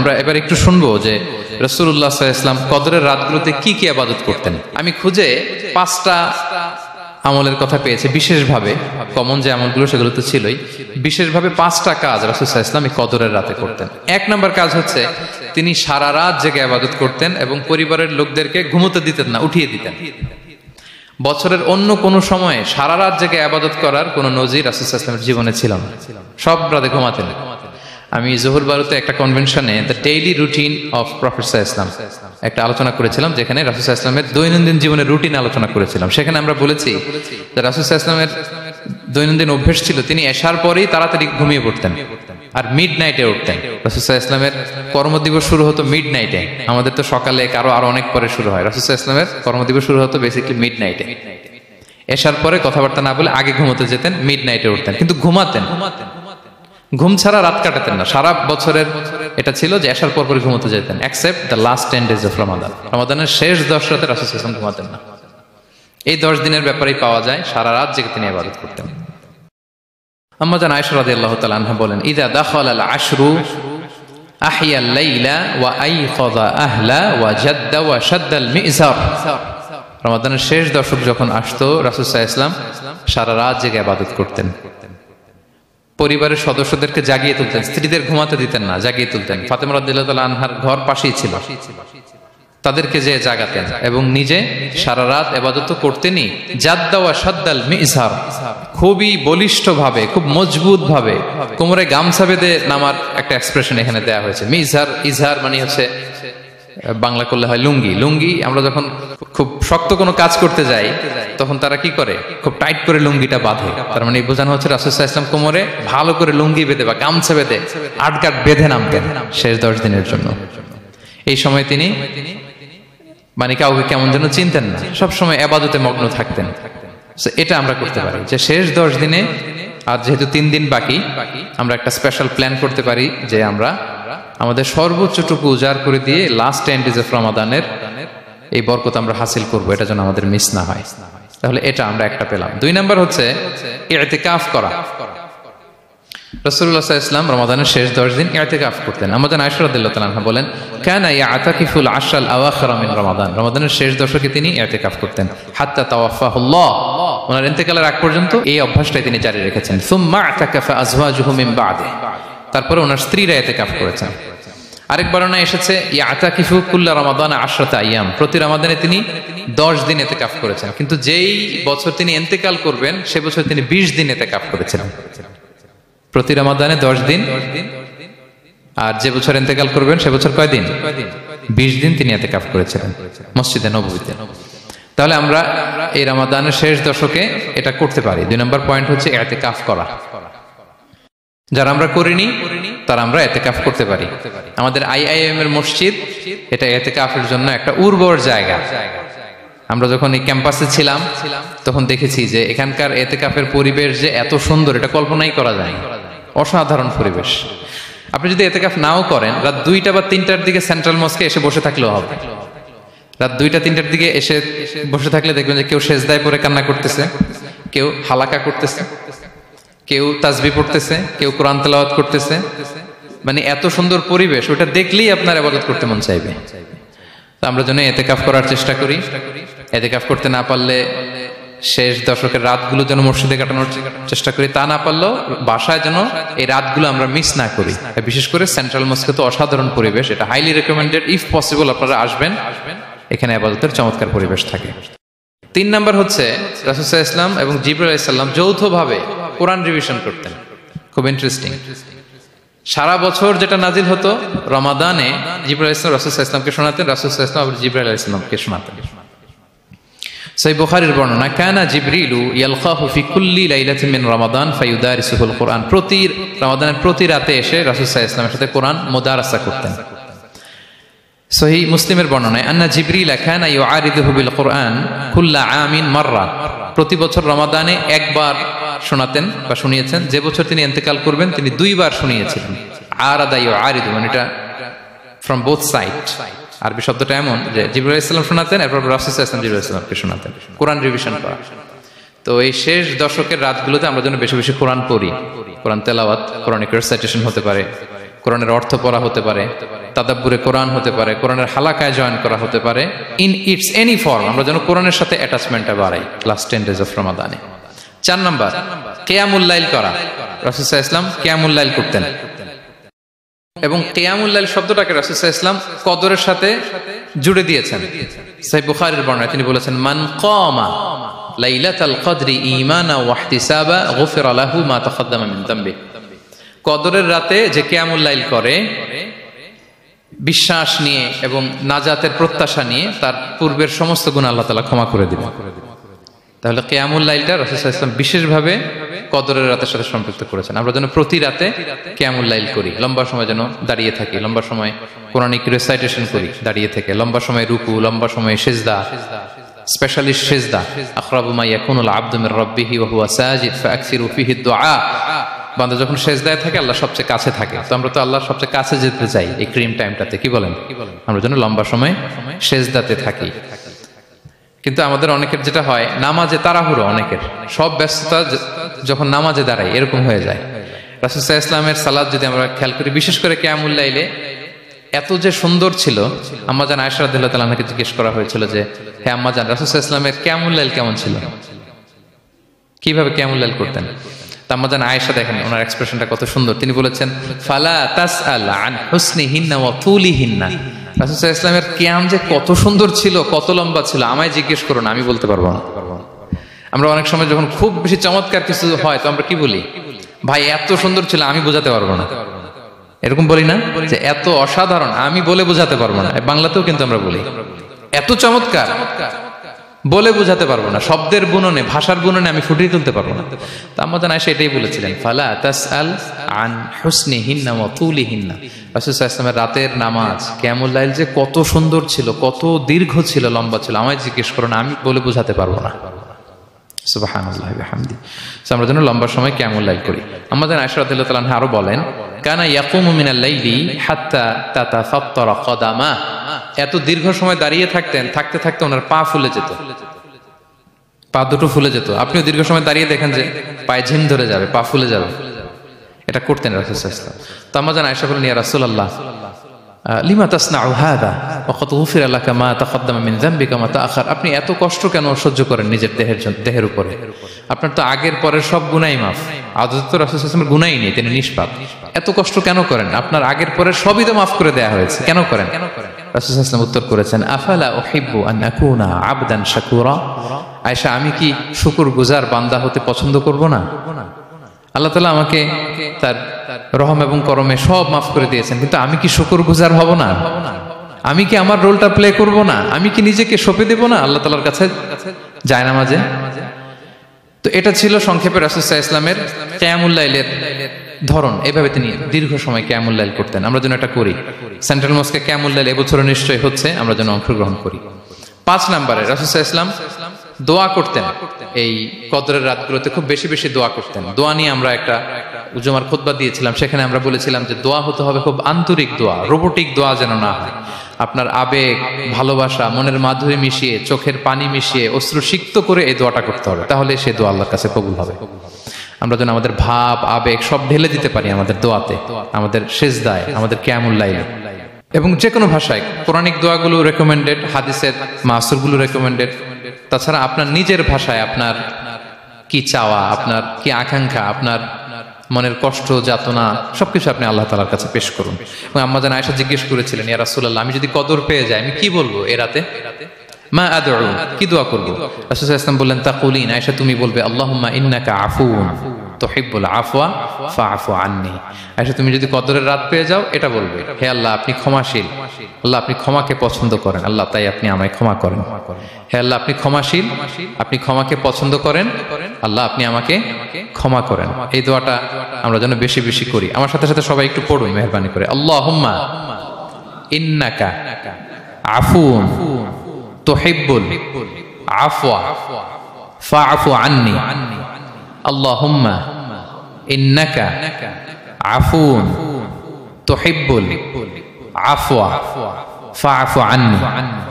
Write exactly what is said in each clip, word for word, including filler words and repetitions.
আমরা এবার একটু শুনবো যে রাসূলুল্লাহ সাল্লাল্লাহু আলাইহি ওয়াসাল্লাম কদরের রাতগুলোতে কি কি ইবাদত করতেন। আমি খুঁজে পাঁচটা আমলের কথা পেয়েছি বিশেষভাবে, কমন যে আমলগুলো সেগুলো তো ছিলই, বিশেষভাবে পাঁচটা কাজ রাসূল সাল্লাল্লাহু আলাইহি ওয়াসাল্লাম এই কদরের রাতে করতেন। এক নম্বর কাজ হচ্ছে তিনি সারা রাত জেগে ইবাদত করতেন এবং পরিবারের লোকদেরকে ঘুমোতে দিতেন না, উঠিয়ে দিতেন। বছরের অন্য কোনো সময়ে সারা রাত জেগে ইবাদত করার কোনো নজির রাসূল সাল্লাল্লাহু আলাইহি ওয়াসাল্লামের জীবনে ছিল না, সব রাতে ঘুমাতেন। আমি জোহর বারুতে একটা কনভেনশনে the daily routine of prophet সাল্লাল্লাহু আলাইহি ওয়াসাল্লাম একটা আলোচনা করেছিলাম, যেখানে রাসূল সাল্লাল্লাহু আলাইহি ওয়াসাল্লামের দৈনন্দিন জীবনের রুটিন আলোচনা করেছিলাম। সেখানে আমরা বলেছি যে রাসূল সাল্লাল্লাহু আলাইহি ওয়াসাল্লামের দৈনন্দিন অভ্যাস ছিল তিনি এশার পরেই তাড়াতাড়ি ঘুমিয়ে পড়তেন আর মিড নাইটে উঠতেন। রাসূল সাল্লাল্লাহু আলাইহি ওয়াসাল্লামের কর্মদিবস শুরু হতো মিড নাইটে, আমাদের তো সকালে কারো আরো অনেক পরে শুরু হয়। রাসূল সাল্লাল্লাহু আলাইহি ওয়াসাল্লামের কর্মদিবস শুরু হতো বেসিক্যালি মিড নাইটে। এশার পরে কথাবার্তা না বলে আগে ঘুমোতে যেতেন, মিড নাইটে উঠতেন, কিন্তু ঘুমাতেন, ঘুম ছাড়া রাত কাটাতেন না। সারা বছরের এটা ছিল যে এশার পর পরে ঘুমোতে যেতেন, except the last ten days of Ramadan. রমাদানের শেষ দশ রাতে রাসূল সাল্লাল্লাহু আলাইহি ওয়াসাল্লাম ঘুমাতেন না। এই দশ দিনের ব্যাপারেই পাওয়া যায় সারা রাত জেগে তিনি ইবাদত করতেন। আম্মা জান আয়েশা রাদিয়াল্লাহু তাআলা আনহা বলেন, ইযা দাখালাল আশরু আহইয়াল লাইলা ওয়া আইখাযা আহলা ওয়া জাদ্দা ওয়া শাদ্দাল মিযজার। রমাদানের শেষ দশক যখন আসতো রাসূল সাল্লাল্লাহু আলাইহি ওয়াসাল্লাম সারা রাত জেগে ইবাদত করতেন। পরিবারের সদস্যদেরকে জাগিয়ে তুলতেন, স্ত্রীদের ঘুমাতে দিতেন না, জাগিয়ে তুলতেন। ফাতেমা রাদিয়াল্লাহু তাআলা আনহার ঘর পাশেই ছিল, তাদেরকে যে জাগাতেন এবং নিজে সারা রাত ইবাদত করতেনই। জাদ্দা ওয়া শাদ্দাল মিযজার, খুবই বলিষ্ঠ ভাবে, খুব মজবুত ভাবে কোমরে গামছা বেঁধে নামার একটা এক্সপ্রেশন এখানে দেওয়া হয়েছে। মিযজার, ইজহার মানে হচ্ছে বাংলা করলে হয় লুঙ্গি। লুঙ্গি আমরা যখন খুব শক্ত কোনো কাজ করতে যাই তখন তারা কি করে, খুব টাইট করে লুঙ্গিটা বাঁধে। তার মানে বোঝানো হচ্ছে রাসূল সাল্লাল্লাহু আলাইহি ওয়াসাল্লাম কোমরে ভালো করে লুঙ্গি বেঁধে বা গামছা বেঁধে আটগাট বেঁধে নামতেন শেষ দশ দিনের জন্য। এই সময় তিনি মানে কাউকে কেমন যেন চিনতেন না, সবসময় ইবাদতে মগ্ন থাকতেন। এটা আমরা করতে পারি যে শেষ দশ দিনে, আর যেহেতু তিন দিন বাকি, আমরা একটা স্পেশাল প্ল্যান করতে পারি যে আমরা আমাদের সর্বোচ্চটুকু উজাড় করে দিয়ে লাস্ট টেন ডেজ অফ রমাদানের এই বরকত আমরা হাসিল করব, এটা যেন আমাদের মিস না হয়। তাহলে এটা আমরা একটা পেলাম। দুই নাম্বার হচ্ছে ইতিকাফ করা। রাসূলুল্লাহ সাল্লাল্লাহু আলাইহি ওয়াসাল্লাম রমাদানের শেষ দশ দিন ইতিকাফ করতেন। আমাদের আয়েশা রাদিয়াল্লাহু তাআলা আনহা বলেন, কানা ইয়াতাকিফুল আশরাল আওয়াখির মিন রমাদান। রমাদানের শেষ দশকে তিনি ইতিকাফ করতেন হাত্তা তাওয়াফাহুল্লাহ, ওনার ইন্তেকালের আগ পর্যন্ত এই অভ্যাসটাই তিনি জারি রেখেছেন। সুম্মা আতাকাফা আজওয়াজুহু মিন বাদে, তারপরে ওনার স্ত্রীরা ইতিকাফ করেছেন। আরেক বর্ণনা এসেছে ইয়াতাকিফু কুল্লা রমাদান আশরাতা আইয়াম, প্রতি রমাদানে তিনি দশ দিন ইতিকাফ করেছেন। কিন্তু যেই বছর তিনি ইন্তেকাল করবেন সে বছর তিনি বিশ দিন ইতিকাফ করেছিলেন। প্রতি রমাদানে দশ দিন, আর যে বছর ইন্তেকাল করবেন সে বছর কয় দিন? বিশ দিন তিনি ইতিকাফ করেছিলেন মসজিদে নববীতে। তাহলে আমরা এই রমাদানের শেষ দশকে এটা করতে পারি। দুই নম্বর পয়েন্ট হচ্ছে ইতিকাফ করা। যারা আমরা করিনি তারা আমরা ইতিকাফ করতে পারি। আমাদের আইআইএম এর মসজিদ এটা ইতিকাফের জন্য একটা উর্বর জায়গা। আমরা যখন এই ক্যাম্পাসে ছিলাম তখন দেখেছি যে এখানকার ইতিকাফের পরিবেশ যে এত সুন্দর, এটা কল্পনাই করা যায় না। অসাধারণ পরিবেশ। আপনি যদি ইতিকাফ নাও করেন, রাত দুইটা বা তিনটার দিকে সেন্ট্রাল মস্কে এসে বসে থাকলেও হবে। রাত দুইটা তিনটার দিকে এসে বসে থাকলে দেখবেন যে কেউ সেজদায় পড়ে কান্না করতেছে, কেউ হালাকা করতেছে, কেউ তাসবিহ পড়তেছে, কেউ কোরআন তেলাওয়াত করতেছে। মানে এত সুন্দর পরিবেশ, ওটা দেখলেই আপনার ইবাদত করতে মন চাইবে। তো আমরা যেন ইতিকাফ করার চেষ্টা করি। ইতিকাফ করতে না পারলে শেষ দশকের রাতগুলো যেন মসজিদে কাটানোর চেষ্টা করি, তা না পারলেও বাসায় যেন এই রাতগুলো আমরা মিস না করি। বিশেষ করে সেন্ট্রাল মস্কে তো অসাধারণ পরিবেশ, এটা হাইলি রেকমেন্ডেড। ইফ পসিবল আপনারা আসবেন, এখানে ইবাদতের চমৎকার পরিবেশ থাকে। তিন নাম্বার হচ্ছে রাসূল সাল্লাল্লাহু আলাইহি ওয়াসাল্লাম এবং জিবরাইল আলাইহিস সালাম যৌথভাবে কোরআন রিভিশন করতেন। খুব ইন্টারেস্টিং। সারা বছর যেটা নাজিল হতো রমাদানে জিবরাইল আলাইহিস সালাম রাসূল সাল্লাল্লাহু আলাইহি ওয়াসাল্লামকে শোনাতেন, রাসূল সাল্লাল্লাহু আলাইহি ওয়াসাল্লাম জিবরাইল আলাইহিস সালামকে শোনাতেন। সহিহ বুখারীর বর্ণনা, কানা জিবরিলু ইয়ালকাহু ফি কুল্লি লাইলাতিন মিন রমাদান ফায়ুদারিসুহুল কুরআন। প্রতি রমাদানের প্রতি রাতে এসে রাসূল সাল্লাল্লাহু আলাইহি ওয়াসাল্লামের সাথে কোরআন মুদারাসা করতেন। সহিহ মুসলিমের বর্ণনায়, আন্না জিবরিল কানা ইউআরিদুহু বিল কুরআন কুল্লা আমিন মাররা। প্রতি বছর রমাদানে একবার শোনাতেন বা শুনিয়েছেন, যে বছর তিনি ইন্তেকাল করবেন তিনি দুইবার শুনিয়েছিলেন। আরাদা ইউআরিদু মানে এটা ফ্রম বোথ সাইড। আরবি শব্দটা এমন যে জিবরাইল আলাইহিস সালাম শোনাতেন, এরপর রাসূল সাল্লাল্লাহু আলাইহি ওয়াসাল্লাম জিবরাইল আলাইহিস সালামকে শোনাতেন। কোরআন রিভিশন করা। তো এই শেষ দশকের রাতগুলোতে আমরা যেন বেশি বেশি কোরআন পড়ি। কোরআন তেলাওয়াত, কোরআনিক রিসাইটেশন হতে পারে, কোরআনের অর্থ পড়া হতে পারে, তাদাব্বুরে কোরআন হতে পারে, কোরআনের হালাকায় জয়েন করা হতে পারে, ইন ইটস এনি ফর্ম। আমরা যেন কোরআনের সাথে অ্যাটাচমেন্টটা বাড়াই লাস্ট টেন ডেজ অফ রমাদানে। চার নাম্বার, কিয়ামুল লাইল করা। রাসূল সাল্লাল্লাহু আলাইহি ওয়াসাল্লাম কিয়ামুল লাইল করতেন, এবং কিয়ামুল লাইল শব্দটাকে রাসূল সাল্লাল্লাহু আলাইহি ওয়াসাল্লাম কদরের সাথে জুড়ে দিয়েছেন। সহিহ বুখারীর বর্ণনায় তিনি বলেছেন, মান কামা লাইলাতাল কদরি ঈমানা ওয়া ইহতিসাবা গুফিরা লাহু মা তাকাদ্দামা মিন যামবি। কদরের রাতে যে কিয়ামুল লাইল করে বিশ্বাস নিয়ে এবং নাজাতের প্রত্যাশা নিয়ে, তার পূর্বের সমস্ত গুনাহ আল্লাহ তাআলা ক্ষমা করে দিবেন। তাহলে কিয়ামুল লাইলটা রাসূল সাল্লাল্লাহু আলাইহি ওয়াসাল্লাম বিশেষভাবে কদরের রাতের সাথে সম্পৃক্ত করেছেন। আমরা যেন প্রতি রাতে কিয়ামুল লাইল করি, লম্বা সময় যেন দাঁড়িয়ে থাকি, লম্বা সময় কোরআনিক রিসাইটেশন করি দাঁড়িয়ে থেকে, লম্বা সময় রুকু, লম্বা সময় সিজদা, স্পেশালি সিজদা। আকরাবু মা ইয়াকুনুল আবদু মির রাব্বিহি ওয়া হুয়া সাজিদ ফাআকসিরু ফিহি দুআ। বান্দা যখন সিজদায় থাকে আল্লাহ সবচেয়ে কাছে থাকে, তো আমরা তো আল্লাহর সবচেয়ে কাছে যেতে চাই এই ক্রিম টাইমটাতে, কি বলেন? আমরা যেন লম্বা সময় সিজদাতে থাকি। কিন্তু আমাদের অনেকের যেটা হয়, নামাজে তাড়াহুড়ো, অনেকের সব ব্যস্ততা যখন নামাজে দাঁড়ায় এরকম হয়ে যায়। রাসূল সাল্লাল্লাহু আলাইহি ওয়াসাল্লামের সালাত যদি আমরা খেয়াল করি, বিশেষ করে কিয়ামুল লাইলে এত যে সুন্দর ছিল। আম্মা জান আয়েশা রাদিয়াল্লাহু তাআলা আনহাকে জিজ্ঞেস করা হয়েছিল যে, হে আম্মা জান, রাসূল সাল্লাল্লাহু আলাইহি ওয়াসাল্লামের কিয়ামুল লাইল কেমন ছিল, কিভাবে কিয়ামুল লাইল করতেন? আম্মা জান আয়েশা, দেখেন ওনার এক্সপ্রেশনটা কত সুন্দর। তিনি বলেছেন, ফালা তাসআল আন হুসনিহিন্না ওয়া তুলিহিন্না। রাসূল সাল্লাল্লাহু আলাইহি ওয়াসাল্লামের কিয়াম যে কত সুন্দর ছিল, কত লম্বা ছিল, আমায় জিজ্ঞেস করো না, আমি বলতে পারবো না। আমরা অনেক সময় যখন খুব বেশি চমৎকার কিছু হয় তো আমরা কি বলি, ভাই এত সুন্দর ছিল, আমি বোঝাতে পারবো না, এরকম বলি না? যে এত অসাধারণ, আমি বলে বোঝাতে পারবো না। বাংলাতেও কিন্তু আমরা বলি এত চমৎকার, বলে বোঝাতে পারবো না, শব্দের বুননে, ভাষার বুননে আমি ফুটিয়ে তুলতে পারবো না। তো আম্মা জান আয়েশা এটাই বলেছিলেন, ফালা তাসআল আন হুসনিহিন্না ওয়া তুলিহিন্না। রাসূল সাল্লাল্লাহু আলাইহি ওয়াসাল্লামের রাতের নামাজ কিয়ামুল লাইল যে কত সুন্দর ছিল, কত দীর্ঘ ছিল, লম্বা ছিল, আমায় জিজ্ঞেস করো না, আমি বলে বোঝাতে পারবো না। সুবহানাল্লাহ ওয়া বিহামদি। আমরা যেন লম্বা সময় কিয়ামুল লাইল করি। আম্মা জান আয়েশা রাদিয়াল্লাহু তাআলা আনহা আরো বলেন, কানা ইয়াকুমু মিনাল লাইলি হাত্তা তাতাফাত্তারা কদামা। এত দীর্ঘ সময় দাঁড়িয়ে থাকতেন, থাকতে থাকতে ওনার পা ফুলে যেত, পা দুটো ফুলে যেত। আপনিও দীর্ঘ সময় দাঁড়িয়ে দেখেন যে পায়ে ঝিম ধরে যাবে, পা ফুলে যাবে, এটা করতেন রাসূল সাল্লাল্লাহু আলাইহি ওয়াসাল্লাম। তো আম্মা জান আয়েশা বলেন, ইয়া রাসূলুল্লাহ লিমা তাসনাউ হাদা ওয়া ক্বাদ গুফিরা লাকা মা তাকাদ্দামা মিন যামবিকা মা তাআখার। আপনি এত কষ্ট কেন সহ্য করেন নিজের দেহের দেহের উপরে? আপনার তো আগের পরের সব গুনাহ মাফ। আদতে তো রাসূল সাল্লাল্লাহু আলাইহি ওয়াসাল্লামের গুনাহই নেই, তিনি নিষ্পাপ। এত কষ্ট কেন করেন? আপনার আগের পরের সবই তো মাফ করে দেয়া হয়েছে, কেন করেন? রাসূল সাল্লাল্লাহু আলাইহি ওয়াসাল্লাম উত্তর করেছেন, আফালা উহিব্বু আন আকুনা আবদান শাকুরা। আয়েশা, আমি কি শুকরগুজার বান্দা হতে পছন্দ করব না? আল্লাহ তাআলা আমাকে তার রহম এবং করমে সব মাফ করে দিয়েছেন, কিন্তু আমি কি শুকরগুজার হব না? আমি কি আমার রোলটা প্লে করব না? আমি কি নিজেকে সঁপে দেব না আল্লাহ তাআলার কাছে জায়নামাজে? তো এটা ছিল সংক্ষেপে রাসূল সাল্লাল্লাহু আলাইহি ওয়াসাল্লামের কিয়ামুল লাইলের ধরন। এভাবে তিনি দীর্ঘ সময় কিয়ামুল লাইল করতেন। আমরা যেন এটা করি। সেন্ট্রাল মস্কে কিয়ামুল লাইল এবছর নিশ্চয়ই হচ্ছে, আমরা যেন অংশগ্রহণ করি। পাঁচ নম্বরে রাসূল সাল্লাল্লাহু আলাইহি ওয়াসাল্লাম দোয়া করতেন। এই কদরের রাতগুলোতে খুব বেশি বেশি দোয়া করতেন। দোয়া নিয়ে আমরা একটা জুমার খুতবা দিয়েছিলাম, সেখানে আমরা বলেছিলাম যে দোয়া হতে হবে খুব আন্তরিক দোয়া, রোবোটিক দোয়া যেন না হয়। আপনার আবেগ, ভালোবাসা, মনের মাধুরী মিশিয়ে, চোখের পানি মিশিয়ে, অশ্রু সিক্ত করে এই দোয়াটা করতে হবে, তাহলে সেই দোয়া আল্লাহর কাছে কবুল হবে। আমরা যেন আমাদের ভাব, আবেগ সব ঢেলে দিতে পারি আমাদের দোয়াতে, আমাদের সিজদায়, আমাদের কিয়ামুল লাইলে। এবং যে কোনো ভাষায় কোরআনিক দোয়াগুলো রেকমেন্ডেড, হাদিসের মাসুরগুলো রেকমেন্ডেড। তাছাড়া আপনার নিজের ভাষায় আপনার কি চাওয়া, আপনার কি আকাঙ্ক্ষা, আপনার মনের কষ্ট, যাতনা সবকিছু আপনি আল্লাহ তাআলার কাছে পেশ করুন। এবং আম্মা জান আয়েশা জিজ্ঞেস করেছিলেন, ইয়া রাসূলুল্লাহ, আমি যদি কদর পেয়ে যাই আমি কি বলবো এ রাতে? মা আদউ, কি দোয়া করব? রাসূল সাল্লাল্লাহু আলাইহি ওয়াসাল্লাম বললেন, তাকুলিন, আয়েশা তুমি বলবে, আল্লাহুম্মা ইন্নাকা আফুউন তুহিব্বুল আফওয়া ফাআফু আন্নী। আয়েশা তুমি যদি কদরের রাত পেয়ে যাও এটা বলবে, হে আল্লাহ আপনি ক্ষমাশীল, আল্লাহ আপনি ক্ষমাকে পছন্দ করেন, আল্লাহ তাই আপনি আমায় ক্ষমা করেন। হে আল্লাহ আপনি ক্ষমাশীল, আপনি ক্ষমাকে পছন্দ করেন, আল্লাহ আপনি আমাকে ক্ষমা করেন। এই দোয়াটা আমরা যেন বেশি বেশি করি। আমার সাথে সাথে সবাই একটু পড়ুন মেহেরবানি করে, আল্লাহুম্মা ইন্নাকা আফুউন তুহিব্বুল আফওয়া ফাআফু আন্নী। আল্লাহুম্মা ইন্নাকা আফুউন তুহিব্বুল আফওয়া ফাআফু আন্নী।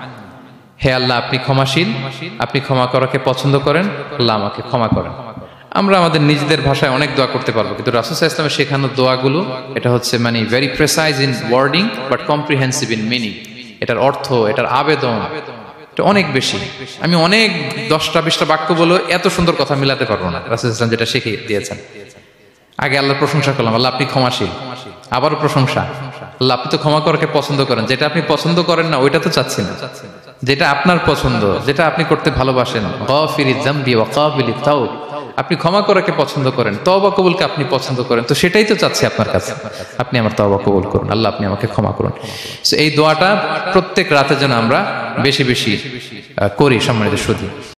হে আল্লাহ আপনি ক্ষমাশীল, আপনি ক্ষমা করাকে পছন্দ করেন, আল্লাহ আমাকে ক্ষমা করেন। আমরা আমাদের নিজেদের ভাষায় অনেক দোয়া করতে পারবো, কিন্তু রাসূল সাল্লাল্লাহু আলাইহি ওয়াসাল্লামের শেখানো দোয়াগুলো এটা হচ্ছে মানে very precise in wording but comprehensive in meaning. এটার অর্থ, এটার আবেদন এটা অনেক বেশি। আমি অনেক দশটা বিশটা বাক্য বলে এত সুন্দর কথা মিলাতে পারবো না। রাসূল সাল্লাল্লাহু আলাইহি ওয়াসাল্লাম যেটা শিখিয়ে দিয়েছেন, আগে আল্লাহর প্রশংসা করলাম, আল্লাহ আপনি ক্ষমাশীল, আবারও প্রশংসা, আল্লাহ আপনি তো ক্ষমা করাকে পছন্দ করেন। যেটা আপনি পছন্দ করেন না ওইটা তো চাচ্ছি না, যেটা আপনার পছন্দ, যেটা আপনি করতে ভালোবাসেন, গাফিরিয যামবি ওয়া কাবিলিত তাওব, আপনি ক্ষমা করাকে পছন্দ করেন, তওবা কবুলকে আপনি পছন্দ করেন, তো সেটাই তো চাচ্ছি আপনার কাছে, আপনি আমার তওবা কবুল করুন, আল্লাহ আপনি আমাকে ক্ষমা করুন। সো এই দোয়াটা প্রত্যেক রাতে যেন আমরা বেশি বেশি করি সম্মানিত সুধী।